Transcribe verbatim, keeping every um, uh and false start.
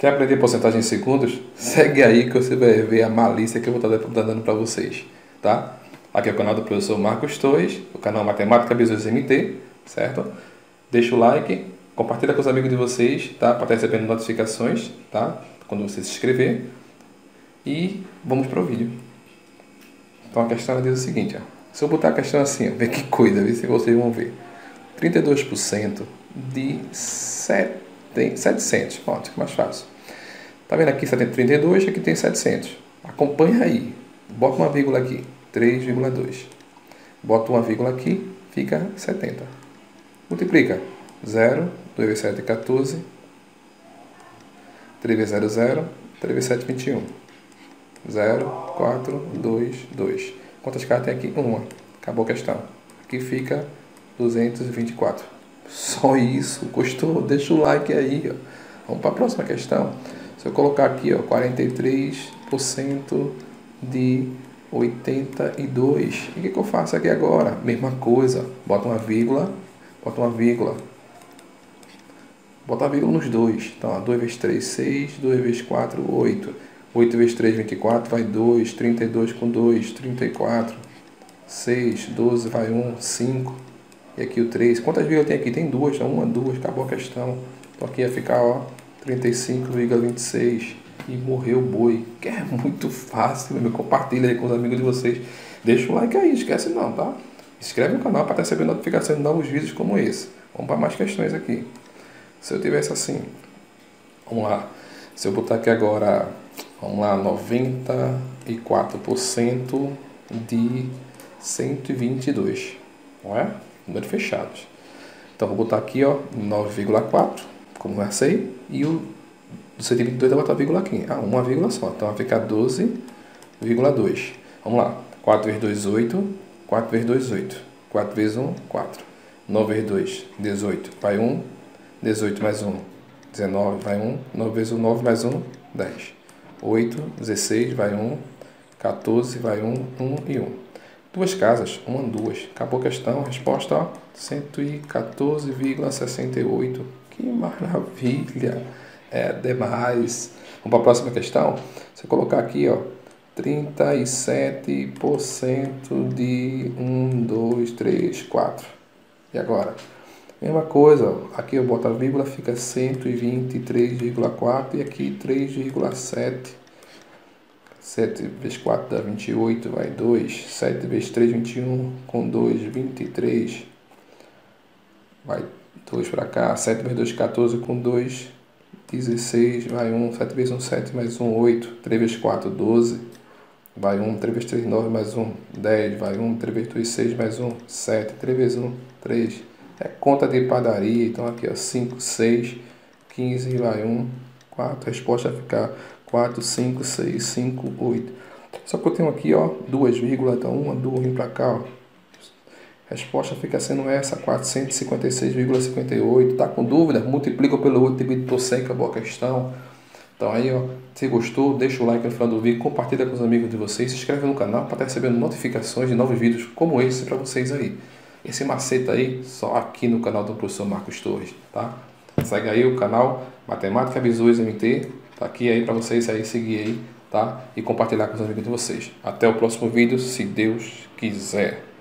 Quer aprender porcentagem em segundos? Segue aí que você vai ver a malícia que eu vou estar dando para vocês, tá? Aqui é o canal do professor Marcos Torres, o canal Matemática Business M T, certo? Deixa o like, compartilha com os amigos de vocês, tá? Para estar recebendo notificações, tá? Quando você se inscrever. E vamos para o vídeo. Então a questão diz o seguinte, ó. Se eu botar a questão assim, ó, vê que coisa, vê se vocês vão ver. trinta e dois por cento de setecentos, pronto, fica mais fácil. Tá vendo aqui trinta e dois, aqui tem setecentos. Acompanha aí. Bota uma vírgula aqui, três vírgula dois. Bota uma vírgula aqui, fica setenta. Multiplica. zero, dois vezes sete, quatorze. três vezes zero, zero. três vezes sete, vinte e um. zero, quatro, dois, dois. Quantas cartas tem aqui? Uma. Acabou a questão. Aqui fica duzentos e vinte e quatro. Só isso. Gostou? Deixa o like aí. Ó. Vamos para a próxima questão. Se eu colocar aqui, ó, quarenta e três por cento de oitenta e dois. E o que, que eu faço aqui agora? Mesma coisa. Bota uma vírgula. Bota uma vírgula. Bota a vírgula nos dois. Então, ó, dois vezes três, seis. dois vezes quatro, oito. oito vezes três, vinte e quatro. Vai dois. trinta e dois com dois, trinta e quatro. seis. doze vai um. cinco. E aqui o três. Quantas vírgulas tem aqui? Tem duas. Então, uma, duas. Acabou a questão. Então, aqui ia ficar, ó, trinta e cinco vírgula vinte e seis. E morreu o boi. Que é muito fácil. Meu. Compartilha aí com os amigos de vocês. Deixa o like aí. Esquece não, tá? Se inscreve no canal para receber notificação de novos vídeos como esse. Vamos para mais questões aqui. Se eu tivesse assim, vamos lá. Se eu botar aqui agora, vamos lá, noventa e quatro por cento de cento e vinte e dois. Não é? Números fechados. Então, vou botar aqui, ó, nove vírgula quatro, como já sei. E o do cento e vinte e dois eu vou botar vírgula aqui. Ah, uma vírgula só. Então, vai ficar doze vírgula dois. Vamos lá. quatro vezes dois, oito. quatro vezes dois, oito. quatro vezes um, quatro. nove vezes dois, dezoito. Vai um. dezoito mais um, dezenove. Vai um. nove vezes um, nove mais um, dez. oito, dezesseis. Vai um. quatorze. Vai um. um e um. Duas casas. Uma, duas. Acabou a questão. Resposta, ó. cento e quatorze vírgula sessenta e oito. Que maravilha. É demais. Vamos para a próxima questão. Se eu colocar aqui, ó. trinta e sete por cento de um, dois, três, quatro. E agora? Mesma coisa, aqui eu boto a vírgula, fica cento e vinte e três vírgula quatro e aqui três vírgula sete. sete vezes quatro dá vinte e oito, vai dois. sete vezes três, vinte e um, com dois, vinte e três. Vai dois para cá. sete vezes dois, quatorze, com dois, dezesseis. Vai um. sete vezes um, sete, mais um, oito. três vezes quatro, doze. Vai um. três vezes três, nove, mais um, dez. Vai um. três vezes dois, seis, mais um, sete. três vezes um, três. É conta de padaria. Então aqui, ó, cinco, seis, quinze. Vai um, quatro. A resposta vai ficar quatro, cinco, seis, cinco, oito. Só que eu tenho aqui, ó, duas vírgulas. Então uma, duas, vem para cá, ó. A resposta fica sendo essa, quatrocentos e cinquenta e seis vírgula cinquenta e oito. Tá com dúvida? Multiplica pelo oito, divide por cem, acabou a questão. Então aí, ó, se gostou, deixa o like no final do vídeo, compartilha com os amigos de vocês, se inscreve no canal para estar recebendo notificações de novos vídeos como esse para vocês aí. Esse macete aí, só aqui no canal do professor Marcos Torres, tá? Segue aí o canal Matemática Business M T, tá aqui aí para vocês aí seguir aí, tá? E compartilhar com os amigos de vocês. Até o próximo vídeo, se Deus quiser.